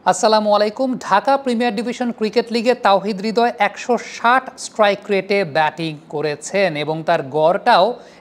আসসালামু আলাইকুম। Dhaka Premier Division cricket লিগে তাওহিদ হৃদয় ১৬০ স্ট্রাইক রেটে ব্যাটিং করেছেন এবং তার গড়টাও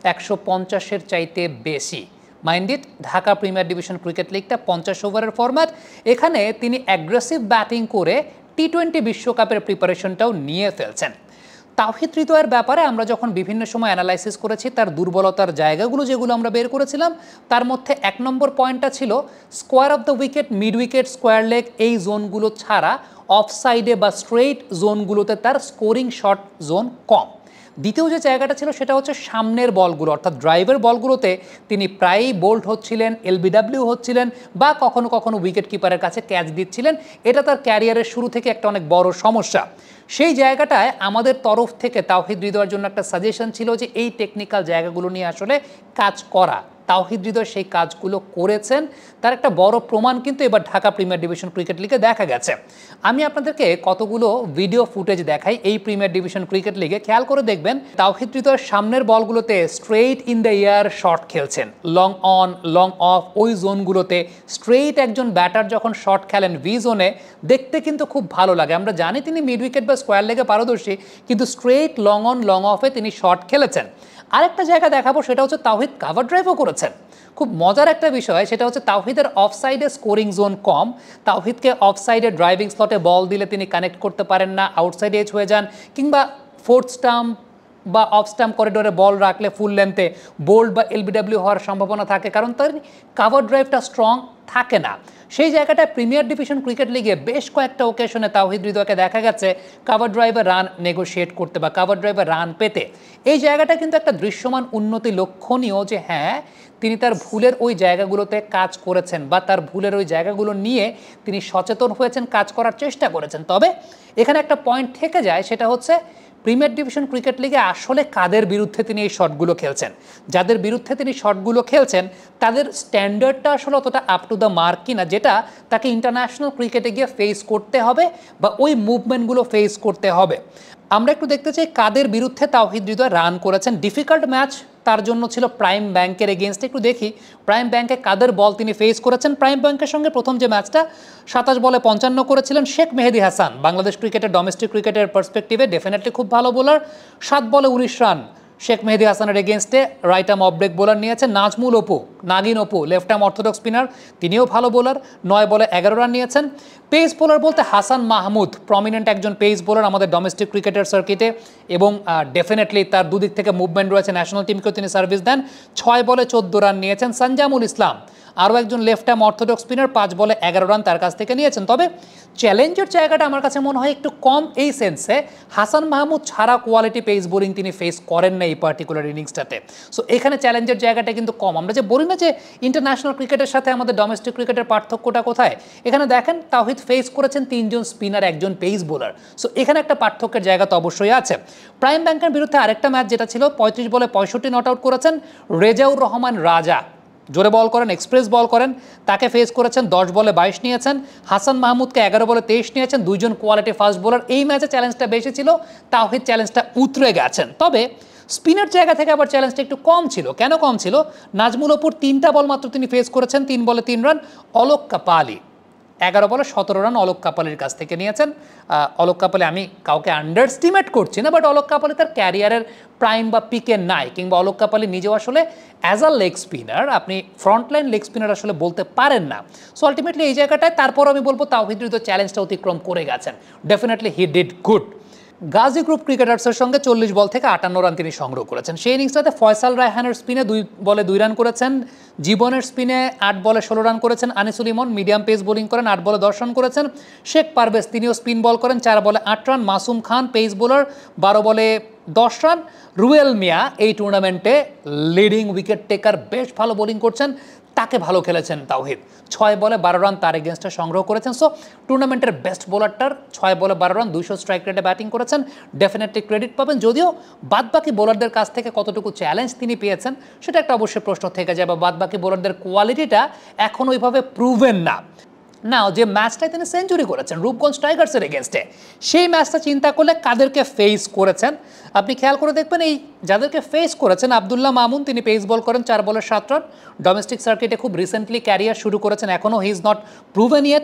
১৫০-এর চাইতে বেশি। Mind it, Dhaka Premier Division cricket লিগটা ৫০ ওভারের ফরম্যাট। এখানে তিনি অ্যাগ্রেসিভ ব্যাটিং করে টি-20 বিশ্বকাপের প্রিপারেশনটাও নিয়ে ফেলছেন। তাওহিদ হৃদয়ের ব্যাপারে আমরা যখন বিভিন্ন সময় অ্যানালাইসিস করেছি, তার দুর্বলতার জায়গাগুলো যেগুলো আমরা বের করেছিলাম, তার মধ্যে ১ নম্বর পয়েন্টটা ছিল square off the wicket, mid wicket, square leg এই জোনগুলো ছাড়া অফ সাইডে বা স্ট্রেইট জোনগুলোতে তার স্কোরিং শট জোন কম। দ্বিতীয় যে জায়গাটা ছিল সেটা হচ্ছে সামনের বলগুলো, অর্থাৎ ড্রাইভের বলগুলোতে তিনি প্রায়ই বোল্ড হচ্ছিলেন, এলবিডব্লিউ হচ্ছিলেন বা কখনো কখনো উইকেট কিপারের কাছে ক্যাচ দিচ্ছিলেন। এটা তার ক্যারিয়ারের শুরু থেকে একটা অনেক বড় সমস্যা। সেই জায়গাটায় আমাদের তরফ থেকে তাওহিদ হৃদয়ের জন্য একটা সাজেশন ছিল যে এই টেকনিক্যাল জায়গাগুলো নিয়ে আসলে কাজ করা। তাওহিদ হৃদয় সেই কাজগুলো করেছেন, তার একটা বড় প্রমাণ কিন্তু এবার ঢাকা প্রিমিয়ার ডিভিশন ক্রিকেট লিগে দেখা গেছে। আমি আপনাদেরকে কতগুলো ভিডিও ফুটেজ দেখাই এই প্রিমিয়ার ডিভিশন ক্রিকেট লিগে, খেয়াল করে দেখবেন তাওহিদ হৃদয়ের সামনের বলগুলোতে straight in the air shot খেলছেন, লং অন লং অফ ওই জোনগুলোতে স্ট্রেইট একজন ব্যাটার যখন শট খেলেন ভি জোনে, দেখতে কিন্তু খুব ভালো লাগে। আমরা জানি তিনি মিড উইকেট বা স্কোয়ার লেগে পারদর্শী, কিন্তু স্ট্রেইট লং অন লং অফে তিনি শট খেলেছেন। আরেকটা জায়গা দেখাবো, সেটা হচ্ছে তাওহিদ কাভার ড্রাইভও করেছেন। খুব মজার একটা বিষয়, সেটা হচ্ছে তাওহিদের অফ সাইডে স্কোরিং জোন কম। তাওহিদকে অফ সাইডে ড্রাইভিং স্লটে বল দিলে তিনি কানেক্ট করতে পারেন না, আউটসাইডে এজ হয়ে যান, কিংবা ফোর্থ স্টাম্প বা অফ স্টাম্প করিডোরে বল রাখলে ফুল লেন্থে বোল্ড বা এলবিডব্লিউ হওয়ার সম্ভাবনা থাকে, কারণ তার কাভার ড্রাইভটা স্ট্রং থাকে না। সেই জায়গাটায় প্রিমিয়ার ডিভিশন ক্রিকেট লিগে বেশ কয়েকটা ওকেশনে তাওহিদ হৃদয়কে দেখা গেছে কাভার ড্রাইভে রান নেগোশিয়েট করতে বা কাভার ড্রাইভে রান পেতে। এই জায়গাটা কিন্তু একটা দৃশ্যমান উন্নতি লক্ষণীয় যে হ্যাঁ, তিনি তার ভুলের ওই জায়গাগুলোতে কাজ করেছেন বা তার ভুলের ওই জায়গাগুলো নিয়ে তিনি সচেতন হয়েছেন, কাজ করার চেষ্টা করেছেন। তবে এখানে একটা পয়েন্ট থেকে যায়, সেটা হচ্ছে প্রিমিয়ার ডিভিশন ক্রিকেট লিগে আসলে কাদের বিরুদ্ধে তিনি এই শটগুলো খেলছেন। যাদের বিরুদ্ধে তিনি শটগুলো খেলছেন তাদের স্ট্যান্ডার্ডটা আসলে অতটা আপ টু দ্য মার্ক কিনা, যেটা তাকে ইন্টারন্যাশনাল ক্রিকেটে গিয়ে ফেস করতে হবে বা ওই মুভমেন্টগুলো ফেস করতে হবে। আমরা একটু দেখতে চাই কাদের বিরুদ্ধে তাওহিদ হৃদয় রান করেছেন। ডিফিকাল্ট ম্যাচ তার জন্য ছিল প্রাইম ব্যাংকের এগেনস্টে। একটু দেখি প্রাইম ব্যাংকে কাদের বল তিনি ফেস করেছেন। প্রাইম ব্যাংকের সঙ্গে প্রথম যে ম্যাচটা ২৭ বলে ৫৫ করেছিলেন শেখ মেহেদী হাসান, বাংলাদেশ ক্রিকেটের ডোমেস্টিক ক্রিকেটের পার্সপেক্টিভে ডেফিনেটলি খুব ভালো বোলার। ৭ বলে ১৯ রান শেখ মেহেদী হাসানের এগেনস্টে right arm off break bowler নিয়েছেন। Nazmul Apu, Nagin Apu, left arm orthodox spinner, তিনিও ভালো বোলার, ৯ বলে ১১ রান নিয়েছেন। পেস বোলার বলতে হাসান মাহমুদ প্রমিনেন্ট একজন পেস বোলার আমাদের ডোমেস্টিক ক্রিকেটের সার্কিটে, এবং ডেফিনেটলি তার দুদিক থেকে মুভমেন্ট রয়েছে, ন্যাশনাল টিমকেও তিনি সার্ভিস দেন। ৬ বলে ১৪ রান নিয়েছেন। সঞ্জামুল ইসলাম আরও একজন লেফট আর্ম অর্থোডক্স স্পিনার, ৫ বলে ১১ রান তার কাছ থেকে নিয়েছেন। তবে চ্যালেঞ্জের জায়গাটা আমার কাছে মনে হয় একটু কম এই সেন্সে, হাসান মাহমুদ ছাড়া কোয়ালিটি পেস বোলিং তিনি ফেস করেন না এই পার্টিকুলার ইনিংসটাতে। সো এখানে চ্যালেঞ্জের জায়গাটা কিন্তু কম। আমরা যে বলি না যে ইন্টারন্যাশনাল ক্রিকেটের সাথে আমাদের ডোমেস্টিক ক্রিকেটের পার্থক্যটা কোথায়, এখানে দেখেন তাওহিদ ফেস করেছেন ৩ জন স্পিনার, একজন পেস বোলার। সো এখানে একটা পার্থক্যের জায়গা তো অবশ্যই আছে। প্রাইম ব্যাংকের বিরুদ্ধে আরেকটা ম্যাচ যেটা ছিল ৩৫ বলে ৬৫ নট আউট করেছেন রেজাউর রহমান রাজা, জোরে বল করেন, এক্সপ্রেস বল করেন, তাকে ফেস করেছেন। ১০ বলে ২২ নিয়েছেন। হাসান মাহমুদকে ১১ বলে ২৩ নিয়েছেন, দুইজন কোয়ালিটি ফাস্ট বোলার। এই ম্যাচে চ্যালেঞ্জটা বেশি ছিল, তাওহিদ চ্যালেঞ্জটা উতরে গেছেন। তবে স্পিনার জায়গা থেকে আবার চ্যালেঞ্জটা একটু কম ছিল। কেন কম ছিল? নাজমুল অপুর ৩টা বল মাত্র তিনি ফেস করেছেন, ৩ বলে ৩ রান। অলোক কাপালি ১১ বলে ১৭ রান অলোক কাপালির কাছ থেকে নিয়েছেন। অলোক কাপালি, আমি কাউকে আন্ডারস্টিমেট করছি না, বাট অলোক কাপালি তার ক্যারিয়ারের প্রাইম বা পিকে নাই, কিংবা অলোক কাপালি নিজেও আসলে অ্যাজ আ লেগ স্পিনার আপনি ফ্রন্টলাইন লেগ স্পিনার আসলে বলতে পারেন না। সো আলটিমেটলি এই জায়গাটায় তারপর আমি বলবো তাওহিদ হৃদয় চ্যালেঞ্জটা অতিক্রম করে গেছেন। Definitely he did good. Gazi Group ক্রিকেটার্সের সঙ্গে ৪০ বল থেকে ৫৮ রান তিনি সংগ্রহ করেছেন। সেই ইনিংসটাতে ফয়সাল রায়হানের স্পিনে ২ বলে ২ রান করেছেন, জীবনের স্পিনে ৮ বলে ১৬ রান করেছেন। Anisul Emon medium pace bowling করেন, ৮ বলে ১০ রান করেছেন। শেখ পারভেজ তিনিও স্পিন বল করেন, ৪ বলে ৮ run. Masum Khan pace bowler, ১২ বলে ১০ রান। রুয়েল মিয়া এই টুর্নামেন্টে লিডিং উইকেট টেকার, বেশ ভালো বোলিং করছেন, তাকে ভালো খেলেছেন তাওহিদ। ৬ বলে ১২ রান তার এগেনস্টে সংগ্রহ করেছেন। সো টুর্নামেন্টের বেস্ট বোলারটার ৬ বলে ১২ রান ২০০ স্ট্রাইক রেটে ব্যাটিং করেছেন, ডেফিনেটলি ক্রেডিট পাবেন। যদিও বাদবাকি বোলারদের কাছ থেকে কতটুকু চ্যালেঞ্জ তিনি পেয়েছেন সেটা একটা অবশ্যই প্রশ্ন থেকে যায়, বা বাদবাকি বোলারদের কোয়ালিটিটা এখন ওইভাবে প্রুভেন না। নাও যে ম্যাচটায় তিনি সেঞ্চুরি করেছেন রূপগঞ্জ টাইগার্সের এগেনস্টে, সেই ম্যাচটা চিন্তা করলে কাদেরকে ফেস করেছেন আপনি খেয়াল করে দেখবেন। এই যাদেরকে ফেস করেছেন, আবদুল্লাহ মামুন তিনি পেস বল করেন, ৪ বলে ৭ রান। ডোমেস্টিক সার্কিটে খুব রিসেন্টলি ক্যারিয়ার শুরু করেছেন, এখনও he is not proven yet.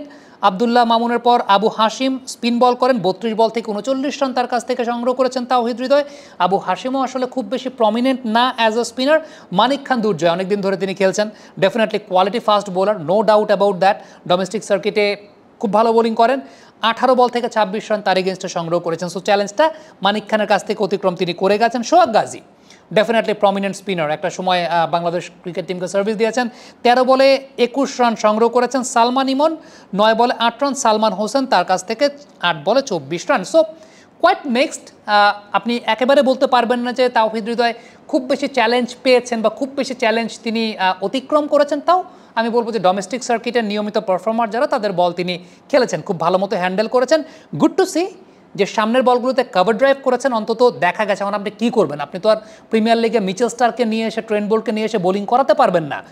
Abdullah মামুনের পর আবু হাশিম স্পিন বল করেন, 32 বল থেকে 39 রান তার কাছ থেকে সংগ্রহ করেছেন তাওহিদ হৃদয়। আবু হাশিমও আসলে খুব বেশি প্রমিনেন্ট না অ্যাজ আ স্পিনার। মানিক খান দুর্জয় অনেকদিন ধরে তিনি খেলছেন, definitely quality fast bowler, no doubt about that. Domestic সার্কিটে খুব ভালো বোলিং করেন, 18 বল থেকে 26 রান তার এগেনস্টে সংগ্রহ করেছেন। সো চ্যালেঞ্জটা মানিক খানের কাছ থেকে অতিক্রম তিনি করে গেছেন। Sohag Gazi definitely prominent spinner, একটা সময় বাংলাদেশ ক্রিকেট টিমকে সার্ভিস দিয়েছেন। 13 বলে 21 রান সংগ্রহ করেছেন সালমান ইমন, 9 বলে 8 রান সালমান হোসেন তার কাছ থেকে 8 বলে 24 রান। So quite mixed. আপনি একেবারে বলতে পারবেন না যে তাওহিদ হৃদয় খুব বেশি চ্যালেঞ্জ পেয়েছেন বা খুব বেশি চ্যালেঞ্জ তিনি অতিক্রম করেছেন। তাও আমি বলবো যে ডোমেস্টিক সার্কিটের নিয়মিত পারফর্মার যারা তাদের বল তিনি খেলেছেন, খুব ভালো মতো হ্যান্ডেল করেছেন। গুড টু সি যে সামনের বলগুলোতে কভার ড্রাইভ করেছেন, অন্তত দেখা গেছে। এখন আপনি কী করবেন? আপনি তো আর প্রিমিয়ার লিগে মিচেল স্টার্ককে নিয়ে এসে, ট্রেন্ট বোল্টকে নিয়ে এসে বোলিং করাতে পারবেন না।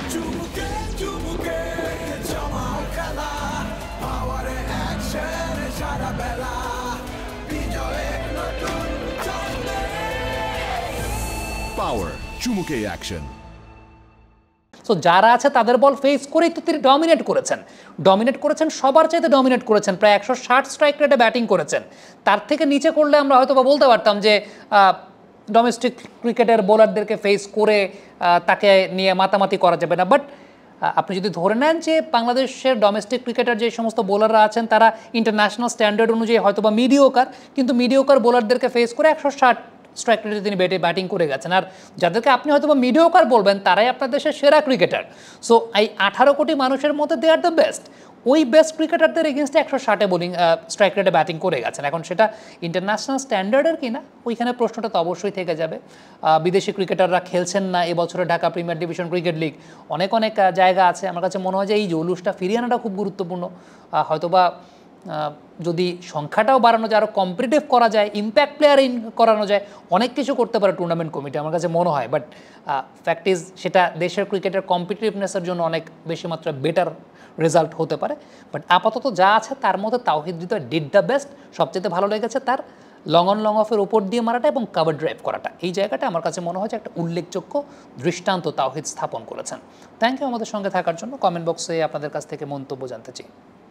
পাওয়ার চুমুকে অ্যাকশন। সো যারা আছে তাদের বল ফেস করেই তো তিনি ডমিনেট করেছেন, সবার চাইতে ডমিনেট করেছেন। প্রায় 160 স্ট্রাইক রেটে ব্যাটিং করেছেন। তার থেকে নিচে করলে আমরা হয়তো বা বলতে পারতাম যে ডোমেস্টিক ক্রিকেটের বোলারদেরকে ফেস করে তাকে নিয়ে মাতামাতি করা যাবে না। বাট আপনি যদি ধরে নেন যে বাংলাদেশের ডোমেস্টিক ক্রিকেটার যে সমস্ত বোলাররা আছেন তারা ইন্টারন্যাশনাল স্ট্যান্ডার্ড অনুযায়ী হয়তো বা মিডিওকার, কিন্তু মিডিওকার বোলারদেরকে ফেস করে 160 স্ট্রাইক রেটে তিনি ব্যাটিং করে গেছেন। আর যাদেরকে আপনি হয়তো বা মিডিওকার বলবেন তারাই আপনার দেশের সেরা ক্রিকেটার। সো এই 18 কোটি মানুষের মধ্যে দে আর দ্য বেস্ট। ওই বেস্ট ক্রিকেটারদের এগেনস্টে 160 বোলিং স্ট্রাইক রেটে ব্যাটিং করে গেছেন। এখন সেটা ইন্টারন্যাশনাল স্ট্যান্ডার্ডের কিনা, ওইখানে প্রশ্নটা তো অবশ্যই থেকে যাবে। বিদেশি ক্রিকেটাররা খেলছেন না এবছরে Dhaka Premier Division cricket league, অনেক জায়গা আছে। আমার কাছে মনে হয় যে এই জৌলুসটা ফিরিয়ে আনাটা খুব গুরুত্বপূর্ণ। হয়তোবা যদি সংখ্যাটাও বাড়ানো যায়, আরও কম্পিটিটিভ করা যায়, ইম্প্যাক্ট প্লেয়ার করানো যায়, অনেক কিছু করতে পারে টুর্নামেন্ট কমিটি, আমার কাছে মনে হয়। বাট ফ্যাক্ট ইজ সেটা দেশের ক্রিকেটের কম্পিটিটিভনেসের জন্য অনেক বেশি মাত্রায় বেটার রেজাল্ট হতে পারে। বাট আপাতত যা আছে তার মধ্যে Towhid Hridoy did the best. সবচেয়ে ভালো লেগেছে তার লং অন লং অফের ওপর দিয়ে মারাটা এবং কভার ড্রাইভ করাটা। এই জায়গাটা আমার কাছে মনে হয় যে একটা উল্লেখযোগ্য দৃষ্টান্ত তাওহিদ স্থাপন করেছেন। থ্যাংক ইউ আমাদের সঙ্গে থাকার জন্য। কমেন্ট বক্সে আপনাদের কাছ থেকে মন্তব্য জানতে চাই।